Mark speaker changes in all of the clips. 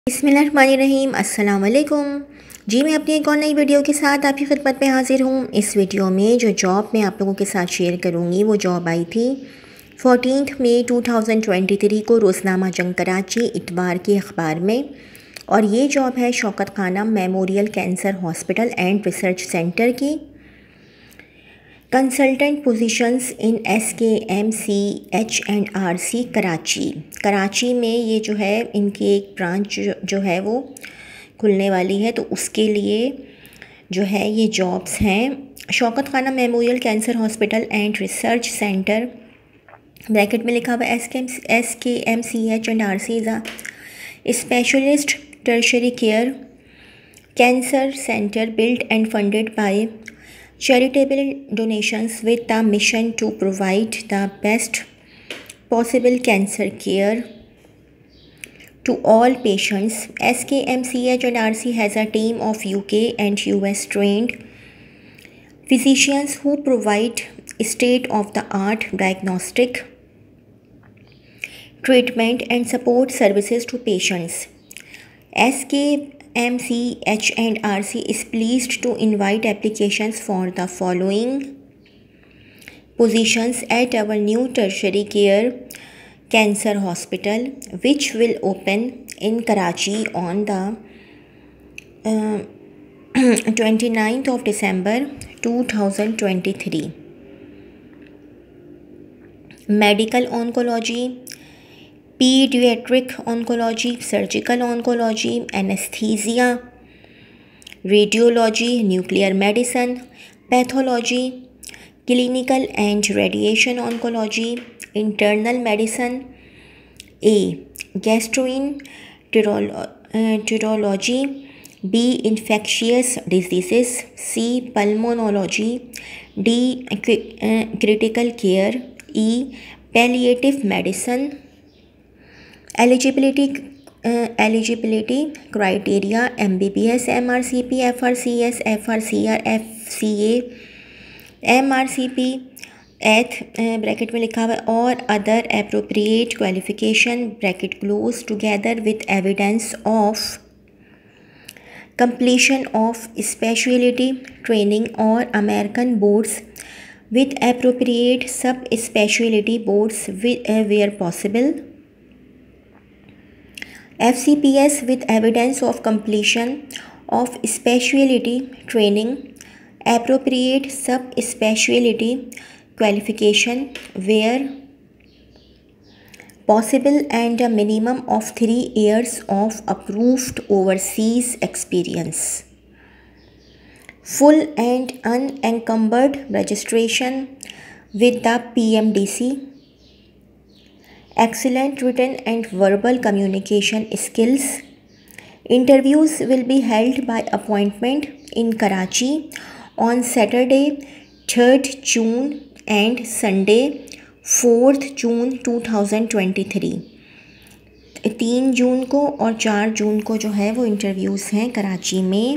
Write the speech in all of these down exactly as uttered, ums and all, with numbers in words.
Speaker 1: बिस्मिल्लाहिर्रहमानिर्रहीम। अस्सलाम वालेकुम जी। मैं अपनी एक और नई वीडियो के साथ आपकी खिदमत में हाजिर हूँ। इस वीडियो में जो जॉब मैं आप लोगों के साथ शेयर करूँगी वो जॉब आई थी चौदह मई दो हज़ार तेईस को रोज़नामा जंग कराची इतवार के अखबार में। और ये जॉब है Shaukat Khanam memorial cancer hospital and research centre की। Consultant positions in S K M C H and R C Karachi. Karachi में ये जो है इनकी एक ब्रांच जो, जो है वो खुलने वाली है, तो उसके लिए जो है ये जॉब्स हैं। Shaukat Khanam memorial cancer hospital and research centre bracket में लिखा हुआ S K S K M C H and R C is specialist tertiary care cancer centre built and funded by charitable donations with the mission to provide the best possible cancer care to all patients. S K M C H and R C has a team of U K and U S trained physicians who provide state-of-the-art diagnostic, treatment and support services to patients. S K M C H and R C is pleased to invite applications for the following positions at our new tertiary care cancer hospital, which will open in Karachi on the uh, twenty-ninth of December two thousand twenty-three. Medical oncology, pediatric oncology, surgical oncology, anesthesia, radiology, nuclear medicine, pathology, clinical and radiation oncology, internal medicine, A. gastroenterology, B. infectious diseases, C. pulmonology, D. critical care, E. palliative medicine. Eligibility uh, eligibility criteria M B B S, M R C P, F R C S, F R C R, F C A, M R C P, एथ bracket में लिखा हुआ है और other appropriate qualification bracket close together with evidence of completion of specialty training or American boards with appropriate sub-specialty boards with, uh, where possible. F C P S with evidence of completion of specialty training, appropriate sub-specialty qualification where possible, and a minimum of three years of approved overseas experience. Full and unencumbered registration with the P M D C. Excellent written and verbal communication skills. Interviews will be held by appointment in Karachi on Saturday third June and Sunday fourth June two thousand twenty three. तीन जून को और चार जून को जो है वो interviews हैं कराची में।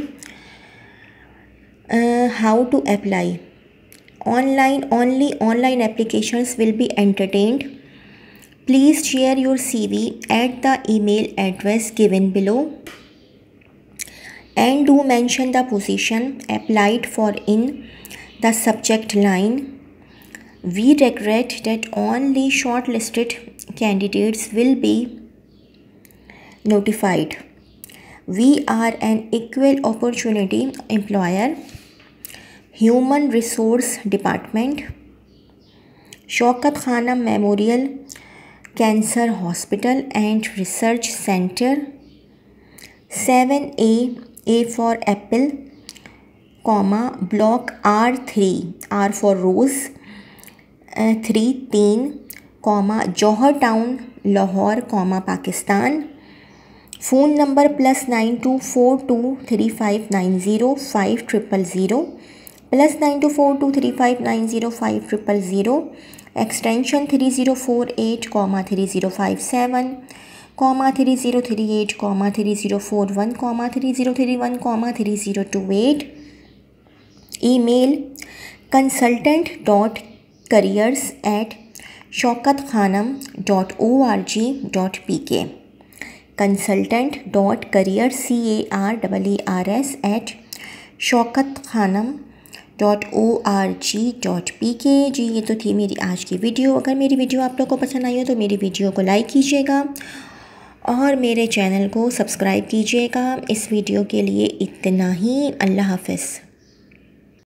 Speaker 1: How to apply online only online applications will be entertained. Please share your C V at the email address given below and do mention the position applied for in the subject line. We regret that only shortlisted candidates will be notified. We are an equal opportunity employer. Human Resource Department, Shaukat Khanam Memorial Cancer Hospital and Research Center, seven A, A for Apple, comma, Block R three, R for Rose, three तीन comma Johar town Lahore comma Pakistan. Phone number plus nine two four two three five nine zero five triple zero plus nine two four two three five nine zero five triple zero. Extension three zero four eight comma three zero five seven comma three zero three eight comma three zero four one comma three zero three one comma three zero two eight. Email consultant dot careers at shaukat khanam dot org dot p k. Consultant dot career C A R double A R S at Shaukat Khanam dot O R G dot P K. जी ये तो थी मेरी आज की video. अगर मेरी video आप लोग को पसंद आई हो तो मेरी वीडियो को लाइक कीजिएगा और मेरे चैनल को सब्सक्राइब कीजिएगा। इस वीडियो के लिए इतना ही। अल्लाह हाफ़िज़।